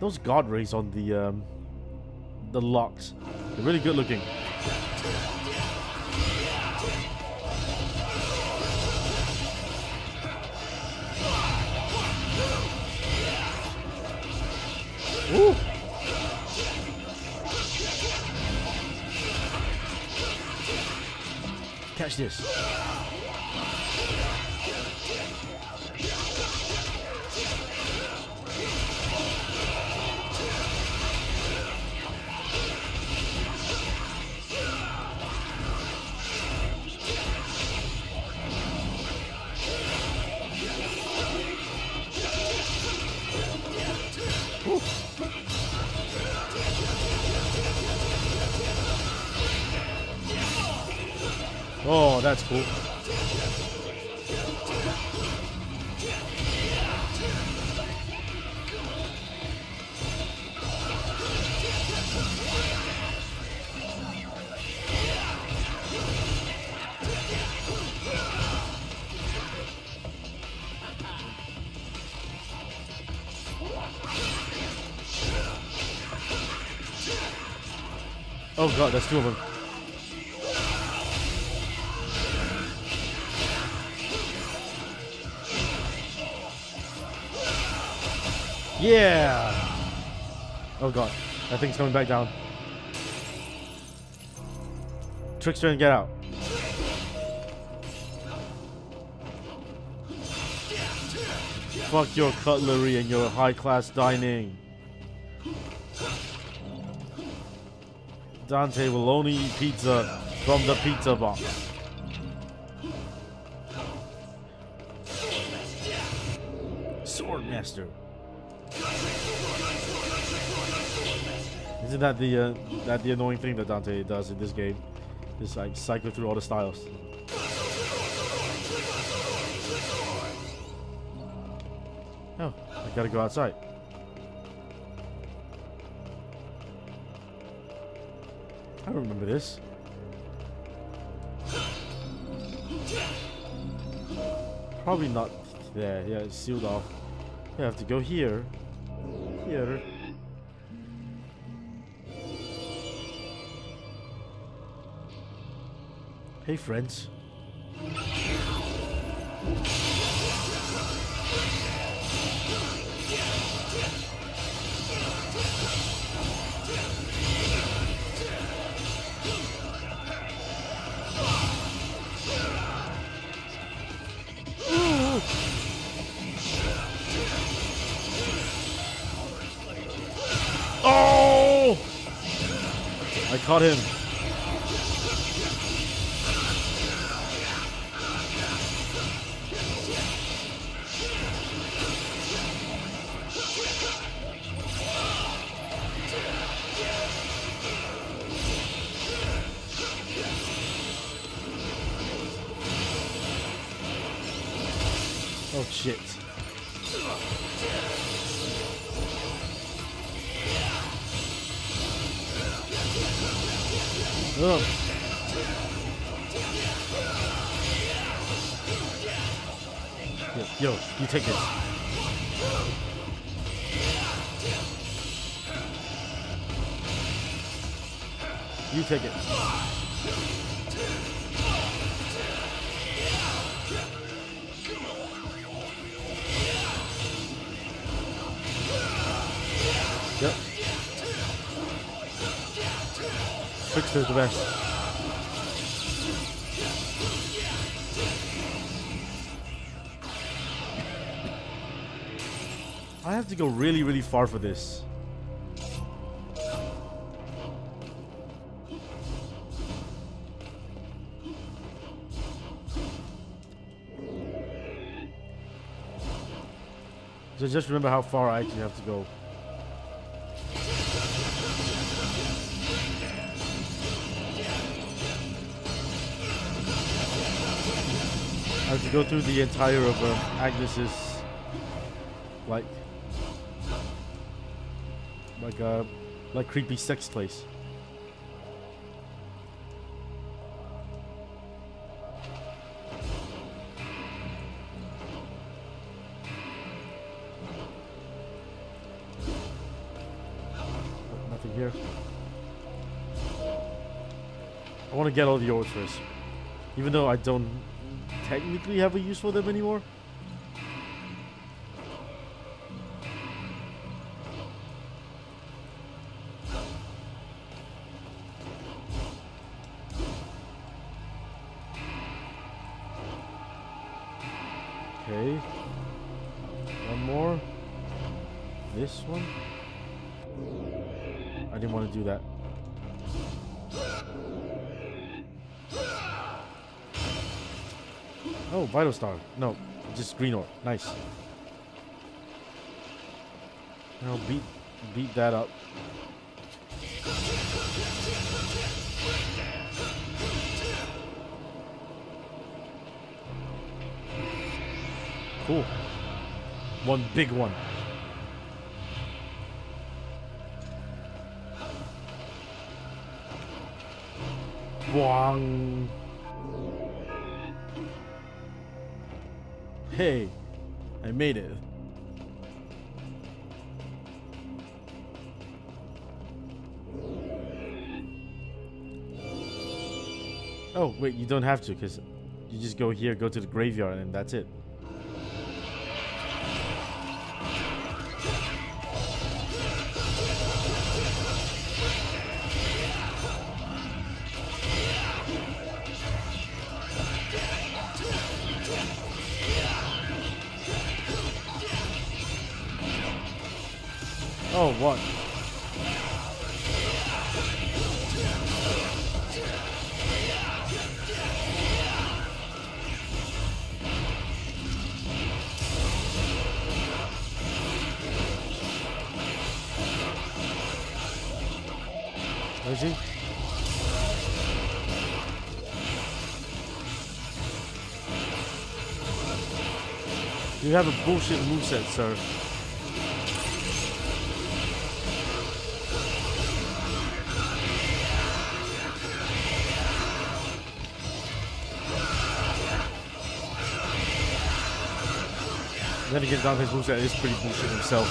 Those guard rays on the locks, they're really good looking. Ooh. Catch this. Oh, that's cool. Oh god, there's two of them. Yeah! Oh god, that thing's coming back down. Trickster and get out. Fuck your cutlery and your high-class dining. Dante will only eat pizza from the pizza box. Swordmaster. Isn't that the annoying thing that Dante does in this game? Just like cycle through all the styles. Oh, I gotta go outside. I remember this. Probably not there. Yeah, it's sealed off. I have to go here. Here. Hey, friends. Oh! I caught him. Oh shit. Ugh. Yo, you take this. You take it. Yep. Trickster's the best. I have to go really, really far for this. So just remember how far I actually have to go. I have to go through the entire of Agnes's like creepy sex place. nothing here. I want to get all the orbs first. Even though I don't technically have a use for them anymore. Okay. One more. This one. I didn't want to do that. Oh, Vital Star. No, just green ore. Nice. Now beat that up. Cool. One big one. Wong. Hey, I made it. Oh, wait, you don't have to, because you just go here, go to the graveyard, and that's it. Oh, what? Where is he? You have a bullshit moveset, sir. Then again, Dante's moveset is pretty bullshit himself.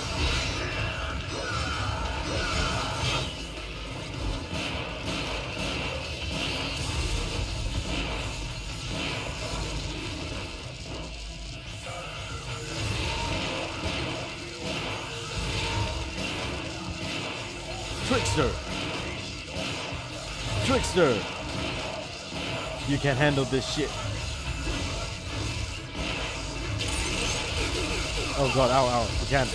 Trickster! Trickster! You can't handle this shit. Oh god, ow, ow, you can't.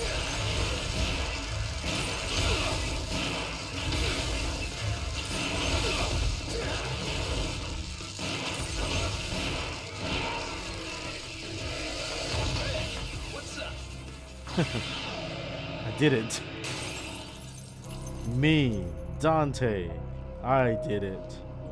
What's up? I did it. Me, Dante, I did it.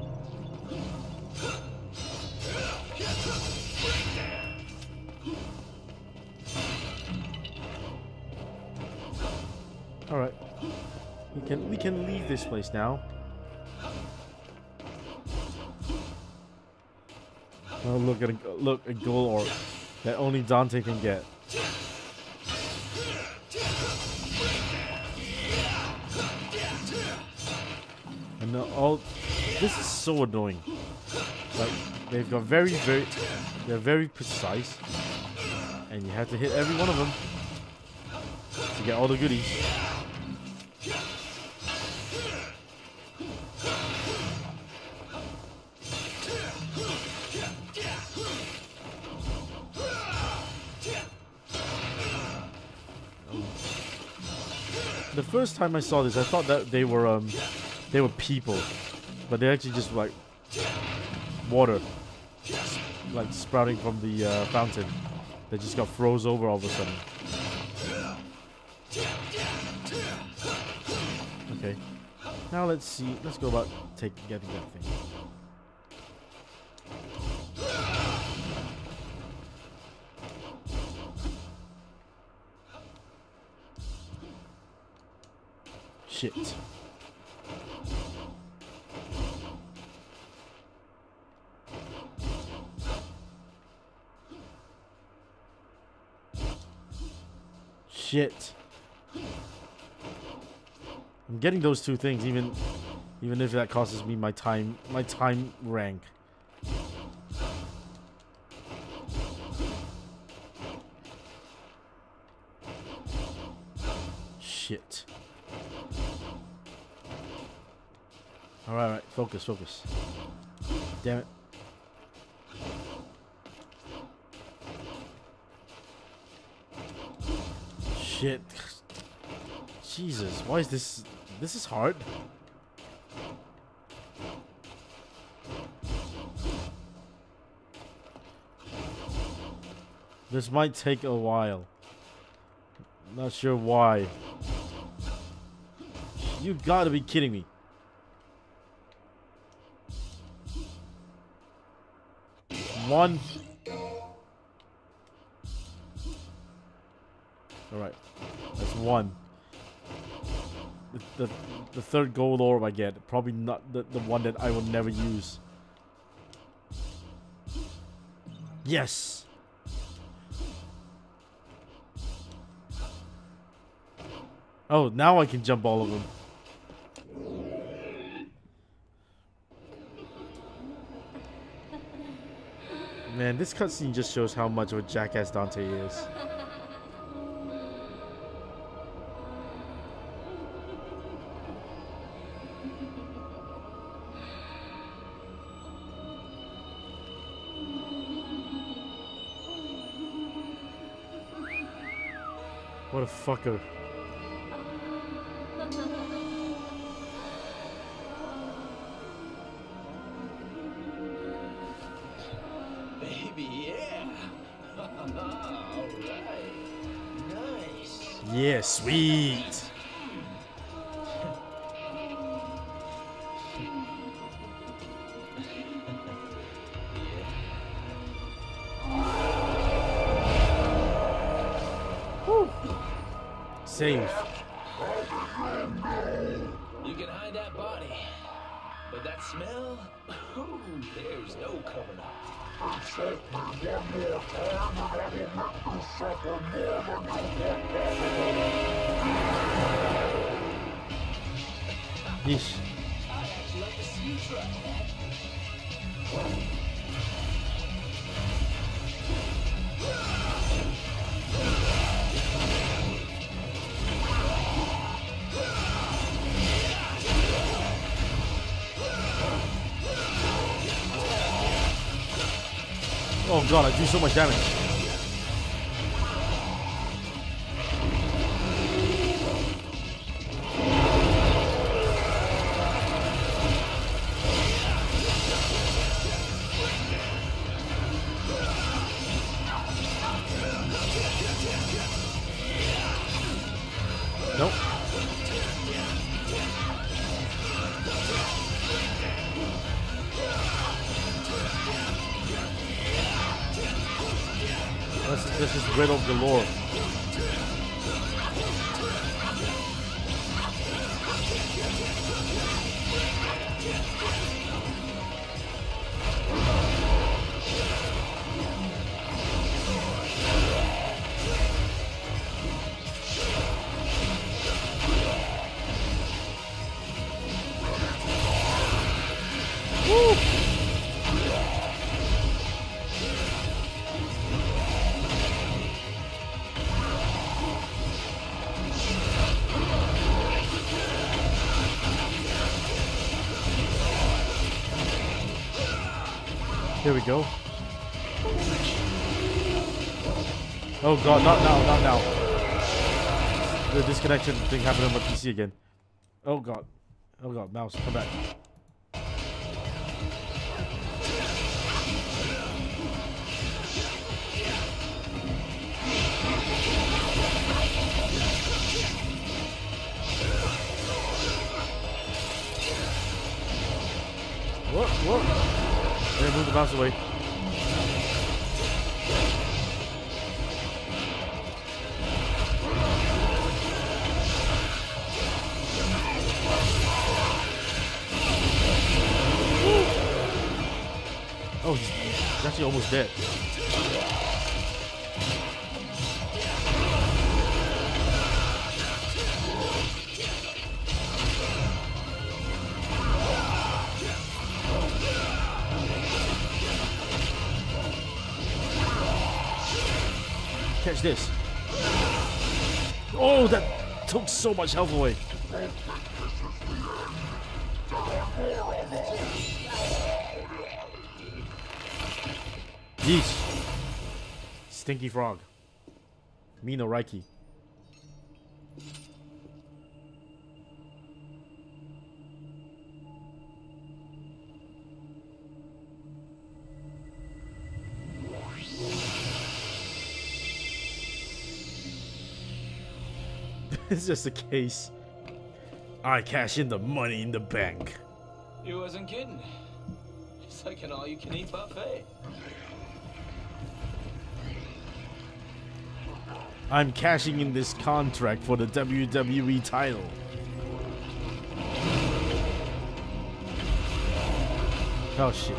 All right, we can leave this place now. Oh, look a gold orb that only Dante can get. And all this is so annoying. Like they've got they're very precise, and you have to hit every one of them to get all the goodies. The first time I saw this, I thought that they were people, but they're actually just like water, like sprouting from the fountain. They just got froze over all of a sudden. Okay, now let's see. Let's go about getting that thing. Shit. Shit. I'm getting those two things, even if that costs me my time rank. Shit. Alright, focus. Damn it. Shit. Jesus, why is this? This is hard. This might take a while. Not sure why. You gotta be kidding me. One. Alright. That's one. The third gold orb I get. Probably not the one that I will never use. Yes! Oh, now I can jump all of them. Man, this cutscene just shows how much of a jackass Dante is. What a fucker. Baby, yeah. All right. Nice. Yeah, sweet. Woo. Save. You can hide that body, but that smell, ooh, there's no covering up. Yeesh. I'd actually like to see you try that. Oh god, I do so much damage. Nope. This is riddle galore. Woo! Here we go. Oh god, not now. The disconnection thing happened on my PC again. Oh god, mouse, come back. Whoa. Yeah, move the mouse away. Oh, he's actually almost dead. Catch this. Oh, that took so much health away. Yeesh. Stinky frog. Mino Reiki. It's just a case. I cash in the money in the bank. You wasn't kidding. It's like an all-you-can-eat buffet. I'm cashing in this contract for the WWE title. Oh shit.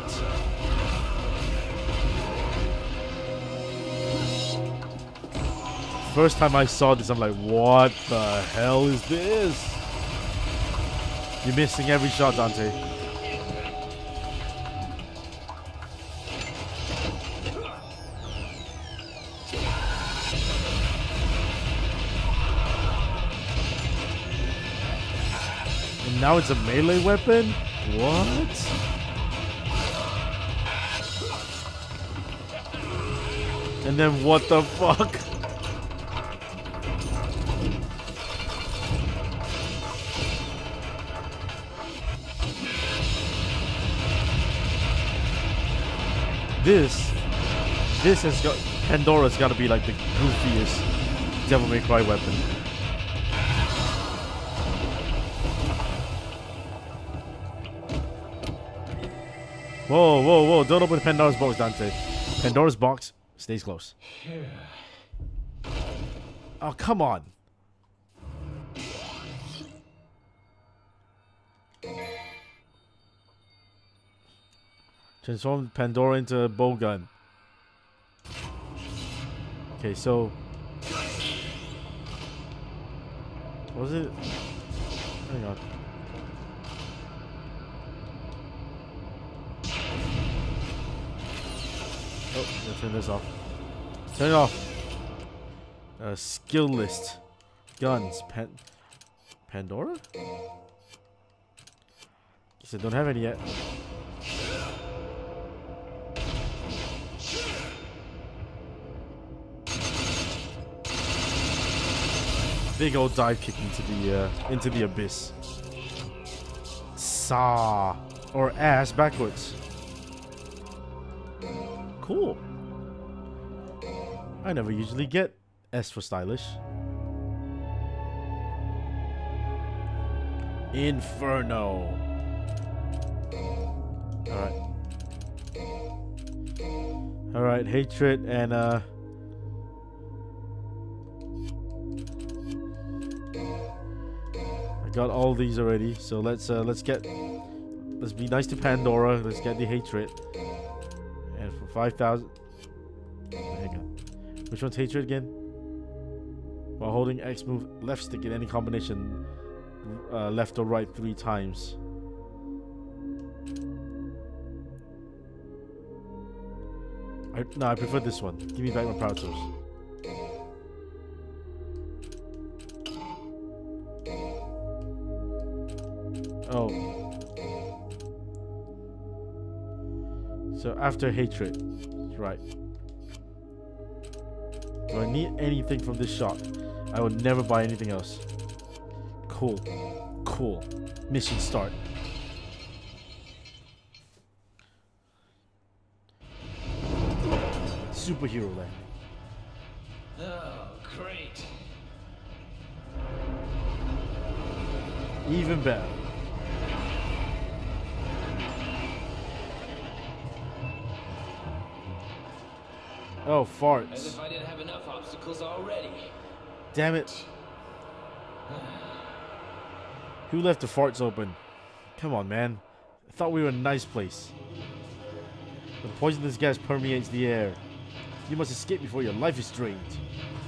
First time I saw this, I'm like, what the hell is this? You're missing every shot, Dante. And now it's a melee weapon? What? And then what the fuck? This has got, Pandora's got to be like the goofiest Devil May Cry weapon. Whoa, whoa, whoa! Don't open Pandora's box, Dante. Pandora's box stays close. Oh, come on. Transform Pandora into a bow gun. Okay, so what was it? Hang on. Oh, let's turn this off. Turn it off. Skill list. Guns. Pandora? Guess I don't have any yet. Big old dive kick into the abyss. Saw or ass backwards. Cool. I never usually get S for stylish. Inferno. Alright, hatred and got all these already, so let's be nice to Pandora. Let's get the hatred, and for 5,000. Hang on, which one's hatred again? While holding X, move left stick in any combination, left or right 3 times. I prefer this one. Give me back my power tools. Oh. So after hatred. Right. Do I need anything from this shop? I would never buy anything else. Cool. Cool. Mission start. Superhero land. Oh, great. Even better. Oh, farts. As if I didn't have enough obstacles already. Damn it. Who left the farts open? Come on, man. I thought we were in a nice place. The poisonous gas permeates the air. You must escape before your life is drained.